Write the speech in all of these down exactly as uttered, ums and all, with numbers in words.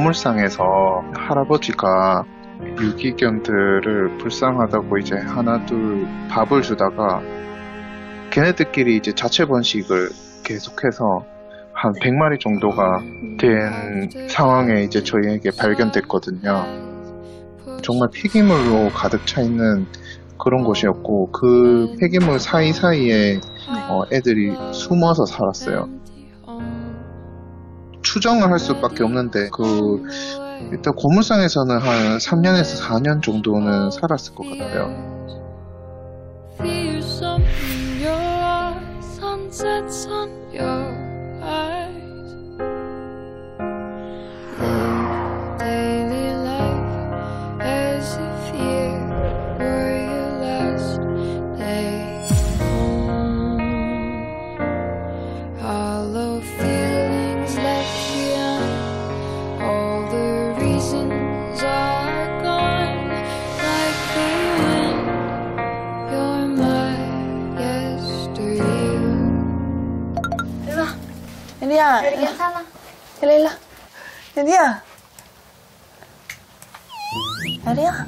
고물상에서 할아버지가 유기견들을 불쌍하다고 이제 하나 둘 밥을 주다가 걔네들끼리 이제 자체 번식을 계속해서 한 백 마리 정도가 된 상황에 이제 저희에게 발견됐거든요. 정말 폐기물로 가득 차 있는 그런 곳이었고, 그 폐기물 사이사이에 어, 애들이 숨어서 살았어요. 추정을 할 수밖에 없는데 그 일단 고물상에서는 한 삼 년에서 사 년 정도는 살았을 것 같아요. 예리야, 예리 괜찮아. 예리 일로. 예리야. 예리야.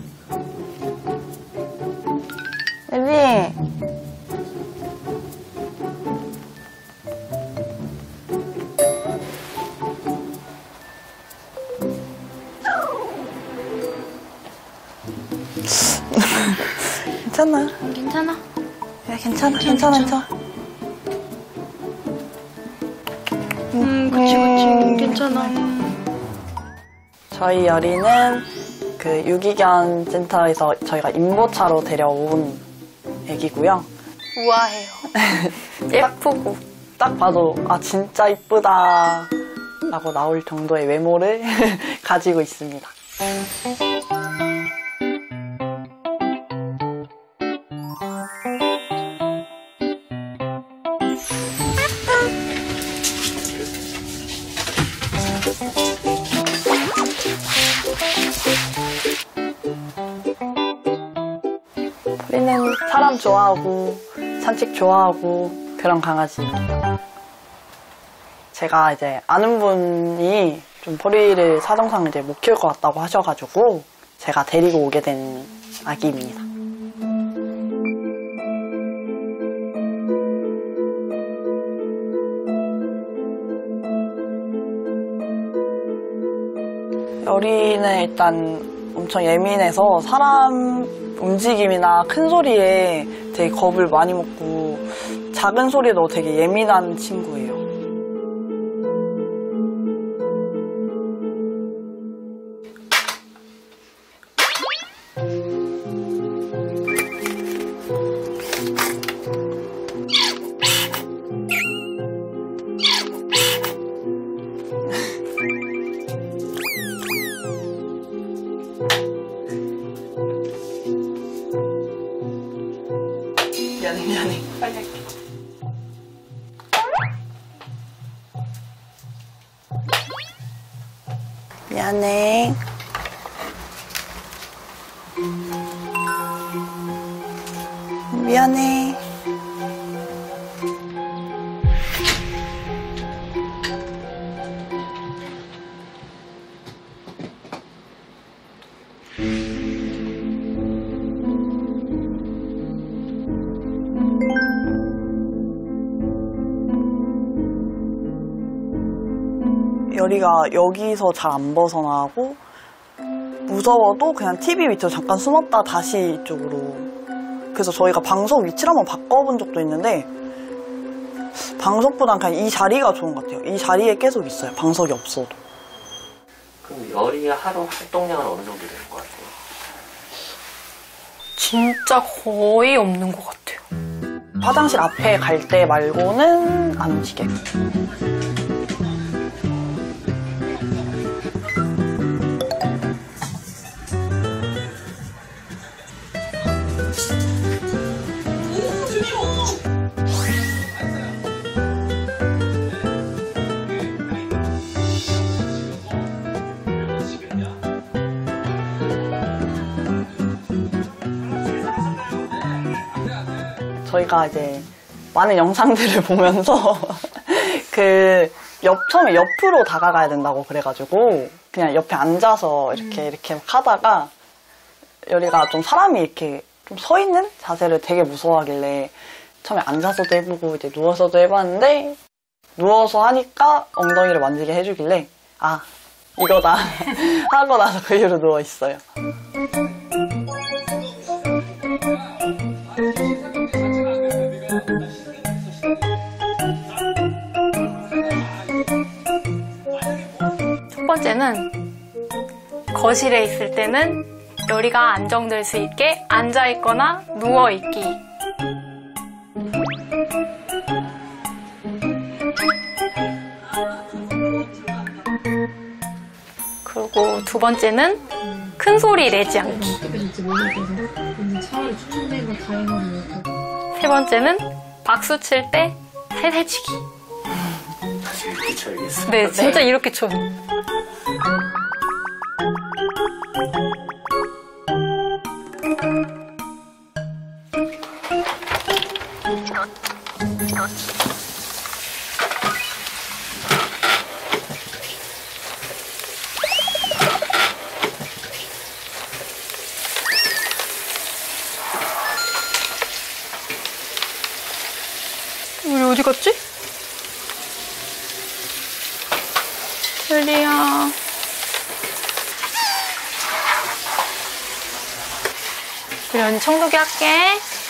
예리. 괜찮아. 괜찮아. 야, 괜찮아, 괜찮아, 괜찮아. 음, 그치, 그치. 괜찮아. 저희 여리는 그 유기견 센터에서 저희가 임보차로 데려온 애기고요. 우아해요. 예쁘고. 딱 봐도 아 진짜 이쁘다 라고 나올 정도의 외모를 가지고 있습니다. 우리는 사람 좋아하고 산책 좋아하고 그런 강아지입니다. 제가 이제 아는 분이 좀 포리를 사정상 이제 못 키울 것 같다고 하셔가지고 제가 데리고 오게 된 아기입니다. 여리는 일단 엄청 예민해서 사람 움직임이나 큰 소리에 되게 겁을 많이 먹고 작은 소리에도 되게 예민한 친구예요. 미안해 미안해 빨리 할게. 미안해. 미안해. 여리가 여기서 잘 안 벗어나고 무서워도 그냥 티비 밑으로 잠깐 숨었다 다시 이쪽으로. 그래서 저희가 방석 위치를 한번 바꿔본 적도 있는데 방석보단 그냥 이 자리가 좋은 것 같아요. 이 자리에 계속 있어요. 방석이 없어도. 그럼 여리가 하루 활동량은 어느 정도 되는 것 같아요? 진짜 거의 없는 것 같아요. 화장실 앞에 갈 때 말고는 안 움직여요. 저희가 이제 많은 영상들을 보면서 그 옆, 처음에 옆으로 다가가야 된다고 그래가지고 그냥 옆에 앉아서 이렇게 음. 이렇게 막 하다가 여리가 좀 사람이 이렇게 좀 서 있는 자세를 되게 무서워하길래 처음에 앉아서도 해보고 이제 누워서도 해봤는데 누워서 하니까 엉덩이를 만지게 해주길래 아 이거다 하고 나서 그 이후로 누워 있어요. 첫 번째는 거실에 있을 때는 여리가 안정될 수 있게 앉아있거나 누워있기. 그리고 두 번째는 큰 소리 내지 않기. 세 번째는 박수 칠 때 살살 치기. 이렇게 쳐야겠어. 네, 진짜 이렇게 쳐. 우리 어디 갔지? 여리야. 우리 언니 청소기 할게.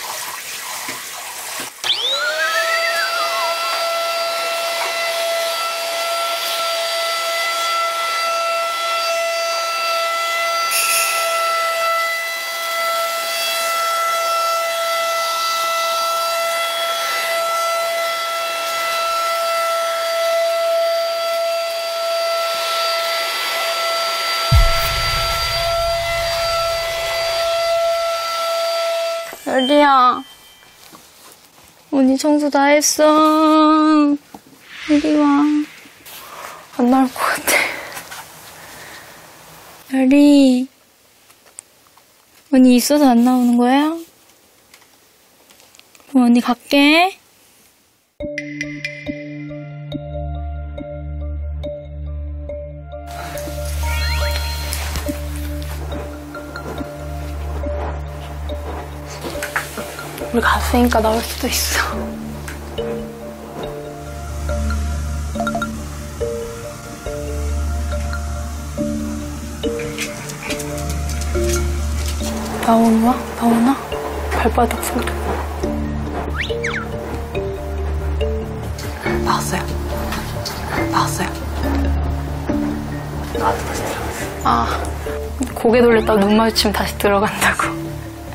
여리야, 언니 청소 다 했어. 이리 와. 안 나올 것 같아. 여리, 언니 있어서 안 나오는 거야? 그럼 언니 갈게. 우리 갔으니까 나올 수도 있어. 나오나? 나오나? 발바닥 소리. 나왔어요. 나왔어요. 나한테 다시 들어갔어. 아, 고개 돌렸다가 눈 마주치면 다시 들어간다고.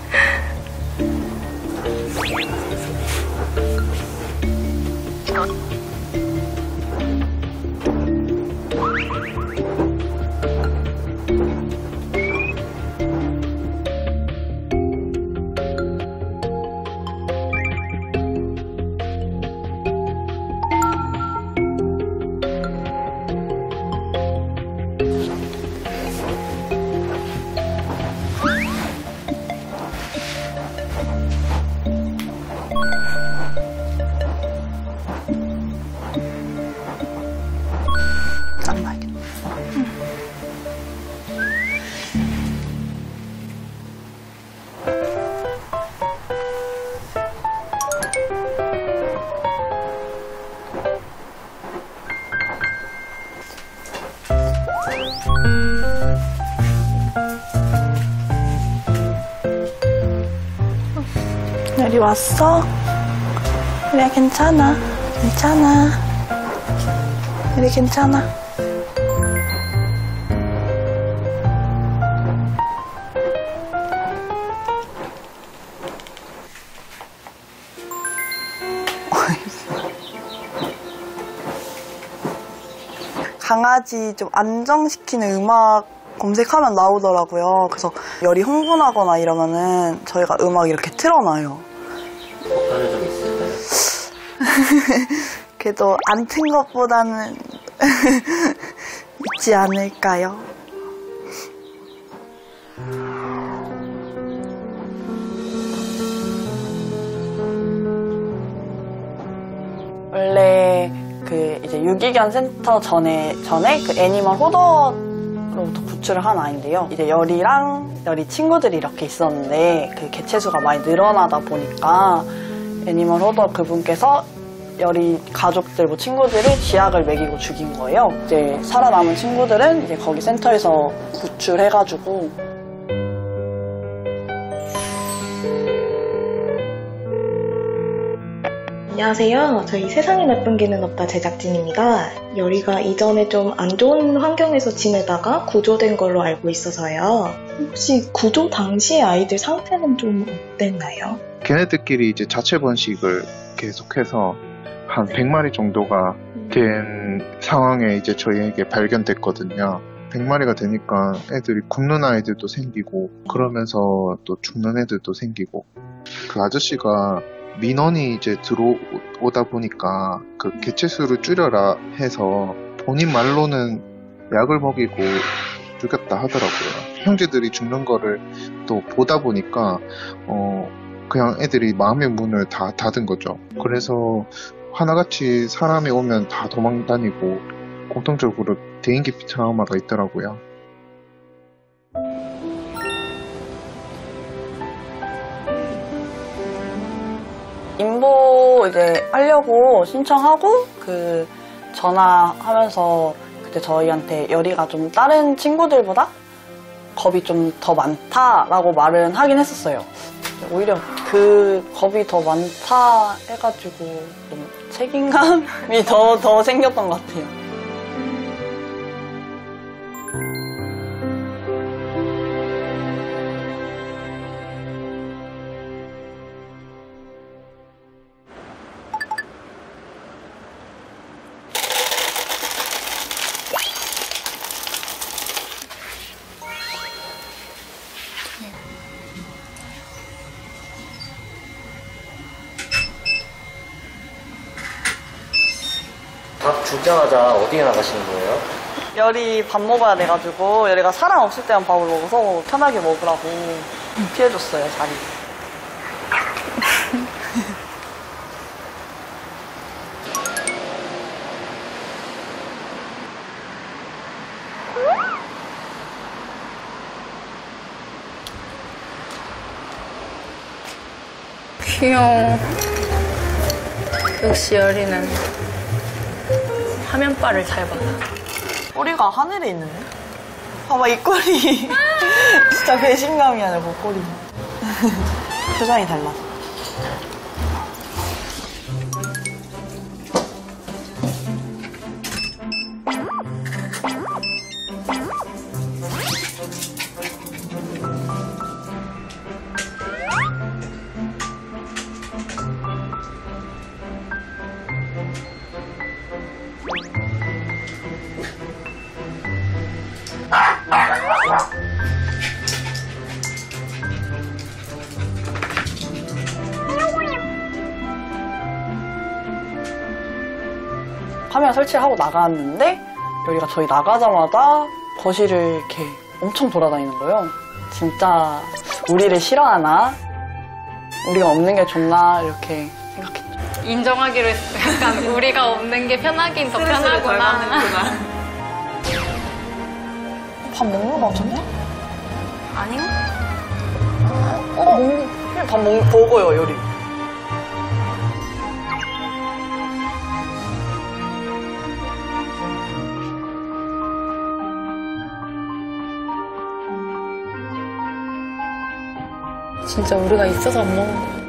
여리 왔어? 여리야 괜찮아. 괜찮아. 여리 괜찮아. 강아지 좀 안정시키는 음악 검색하면 나오더라고요. 그래서 열이 흥분하거나 이러면은 저희가 음악 이렇게 틀어놔요. 효과는 좀 있을까요? 그래도 안 튼 것보다는 있지 않을까요? 원래 그 이제 유기견 센터 전에 전에 그 애니멀 호더 로부터 구출을 한 아이인데요. 이제 열이랑 열이 친구들이 이렇게 있었는데 그 개체수가 많이 늘어나다 보니까 애니멀 호더 그분께서 열이 가족들, 뭐 친구들을 쥐약을 먹이고 죽인 거예요. 이제 살아남은 친구들은 이제 거기 센터에서 구출해가지고 안녕하세요. 저희 세상에 나쁜 개는 없다 제작진입니다. 열이가 이전에 좀 안 좋은 환경에서 지내다가 구조된 걸로 알고 있어서요. 혹시 구조 당시 아이들 상태는 좀 어땠나요? 걔네들끼리 이제 자체 번식을 계속해서 한 백 마리 정도가 된 상황에 이제 저희에게 발견됐거든요. 백 마리가 되니까 애들이 굶는 아이들도 생기고 그러면서 또 죽는 애들도 생기고 그 아저씨가 민원이 이제 들어오다 보니까 그 개체수를 줄여라 해서 본인 말로는 약을 먹이고 죽였다 하더라고요. 형제들이 죽는 거를 또 보다 보니까 어 그냥 애들이 마음의 문을 다 닫은 거죠. 그래서 하나같이 사람이 오면 다 도망 다니고 공통적으로 대인기피 트라우마가 있더라고요. 인보 이제 하려고 신청하고 그 전화하면서 그때 저희한테 열이가 좀 다른 친구들보다 겁이 좀 더 많다라고 말은 하긴 했었어요. 오히려 그 겁이 더 많다 해가지고 좀 책임감이 더, 더 생겼던 것 같아요. 밥 주자마자 어디에 나가시는 거예요? 열이 밥 먹어야 돼가지고 열이가 사람 없을 때만 밥을 먹어서 편하게 먹으라고 피해줬어요, 자리. 귀여워. 역시 열이는 화면빨을 잘 받아. 꼬리가 하늘에 있는데? 봐봐, 이 꼬리. 진짜 배신감이 아니라 그 꼬리. 표정이 달라. 카메라 설치하고 나갔는데 열이가 저희 나가자마자 거실을 이렇게 엄청 돌아다니는 거예요. 진짜 우리를 싫어하나? 우리가 없는 게 좋나? 이렇게 생각했죠. 인정하기로 했어요. 약간 우리가 없는 게 편하긴 더 편하구나. 밥 먹는 거 같은데? 아닌가? 어, 먹는, 밥 먹, 먹어요, 열이. 진짜 우리가 있어서 안 먹는 거야.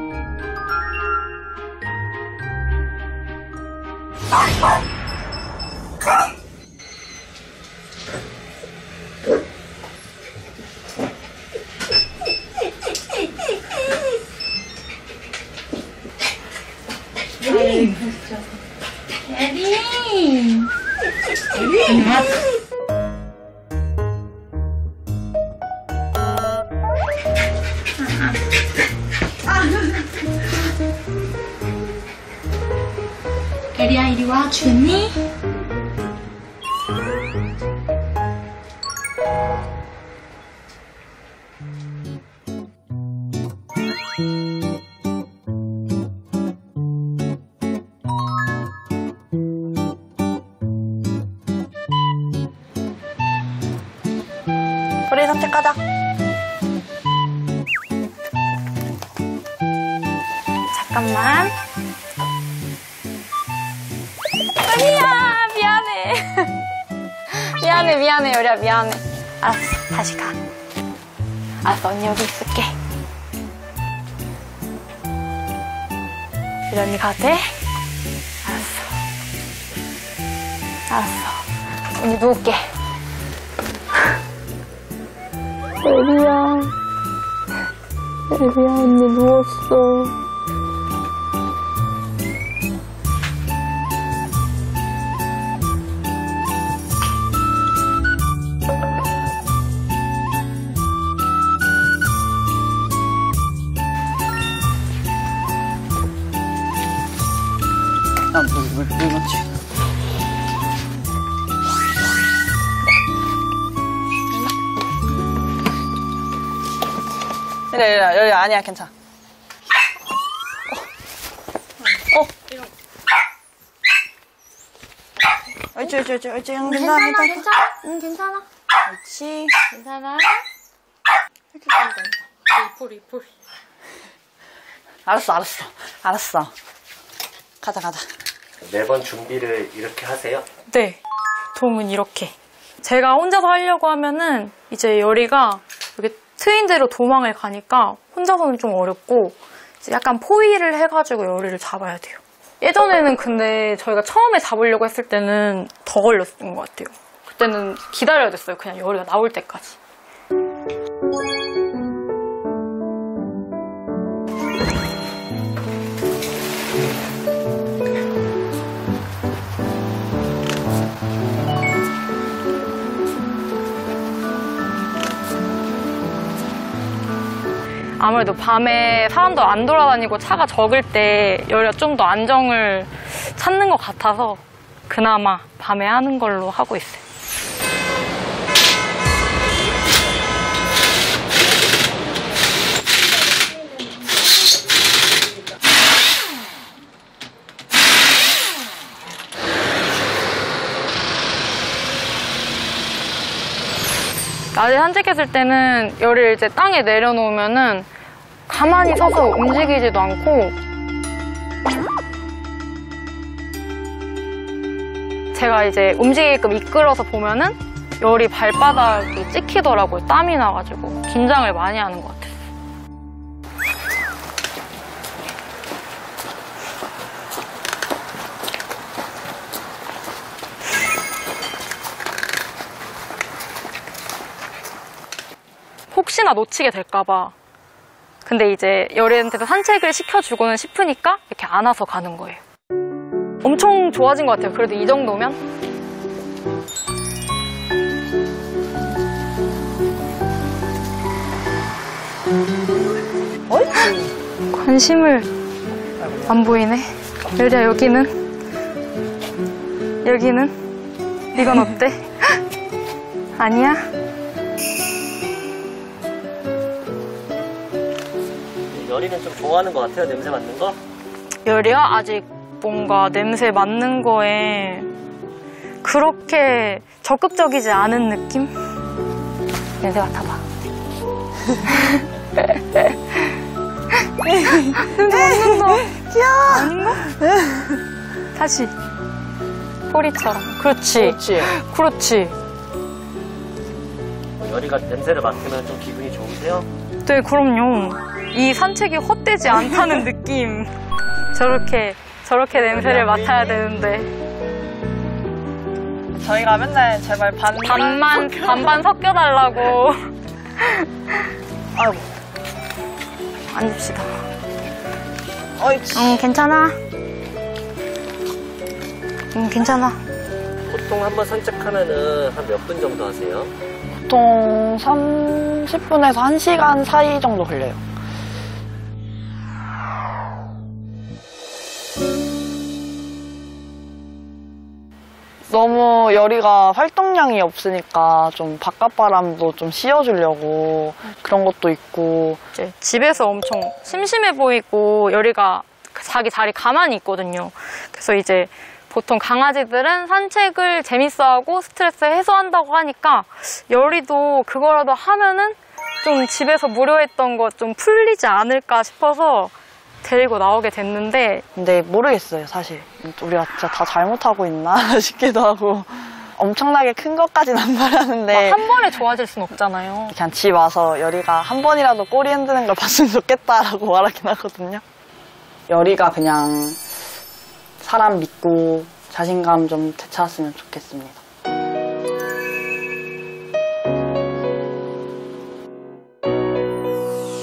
에리야 이리 와. 주겠니? 이제 가자. 잠깐만. 아니야, 미안해. 미안해, 미안해, 요리야, 미안해. 알았어, 다시 가. 알았어, 언니 여기 있을게. 우리 언니 가도 돼? 알았어. 알았어. 언니 누울게. 에리야. 에리야, 언니 누웠어. 야, 물, 물, 물 넣지. 이래, 이래, 여기 아니야, 괜찮아. 어. 어. 옳지, 옳지, 옳지, 옳지. 응, 괜찮아, 괜찮아, 괜찮아. 괜찮아. 응, 괜찮아. 옳지. 괜찮아. 이렇게 간다. 이풀, 이풀. 알았어, 알았어. 알았어. 가자, 가자. 매번 준비를 이렇게 하세요? 네. 도움은 이렇게. 제가 혼자서 하려고 하면은 이제 열이가 이렇게 트인 대로 도망을 가니까 혼자서는 좀 어렵고 이제 약간 포위를 해가지고 열이를 잡아야 돼요. 예전에는 근데 저희가 처음에 잡으려고 했을 때는 더 걸렸던 것 같아요. 그때는 기다려야 됐어요. 그냥 열이가 나올 때까지. 아무래도 밤에 사람도 안 돌아다니고 차가 적을 때 열이가 좀 더 안정을 찾는 것 같아서 그나마 밤에 하는 걸로 하고 있어요. 낮에 산책했을 때는 열을 이제 땅에 내려놓으면은 가만히 서서 움직이지도 않고 제가 이제 움직이게끔 이끌어서 보면은 열이 발바닥이 찍히더라고요. 땀이 나가지고 긴장을 많이 하는 것 같아요. 혹시나 놓치게 될까봐. 근데 이제 열이한테도 산책을 시켜주고는 싶으니까 이렇게 안아서 가는 거예요. 엄청 좋아진 것 같아요. 그래도 이 정도면. 어이? 관심을 안 보이네. 열이야, 여기는? 여기는? 이건 어때? 아니야? 열이는 좀 좋아하는 것 같아요, 냄새 맡는 거? 열이야? 아직 뭔가 냄새 맡는 거에 그렇게 적극적이지 않은 느낌? 냄새 맡아봐. 맡는다. 귀여워. 아닌가? 다시. 꼬리처럼. 그렇지. 그렇지. 그렇지. 열이가 냄새를 맡으면 좀 기분이 좋으세요? 네, 그럼요. 이 산책이 헛되지 않다는 느낌. 저렇게, 저렇게 냄새를 맡아야 되는데. 저희가 맨날 제발 반만. 반만, 반반 섞여달라고. 아이고. 앉읍시다. 어이치. 응, 괜찮아. 응, 괜찮아. 보통 한번 산책하면은 한 몇 분 정도 하세요? 보통 삼십 분에서 한 시간 사이 정도 걸려요. 너무 열이가 활동량이 없으니까 좀 바깥바람도 좀 씌워주려고 그런 것도 있고. 이제 집에서 엄청 심심해 보이고 열이가 자기 자리 가만히 있거든요. 그래서 이제 보통 강아지들은 산책을 재밌어하고 스트레스 해소한다고 하니까 열이도 그거라도 하면은 좀 집에서 무료했던 거 좀 풀리지 않을까 싶어서 데리고 나오게 됐는데 근데 모르겠어요, 사실. 우리가 진짜 다 잘못하고 있나 싶기도 하고. 엄청나게 큰 것까지는 안 바라는데 한 번에 좋아질 순 없잖아요. 그냥 집 와서 열이가 한 번이라도 꼬리 흔드는 걸 봤으면 좋겠다라고 말하긴 하거든요. 열이가 그냥 사람 믿고 자신감 좀 되찾았으면 좋겠습니다.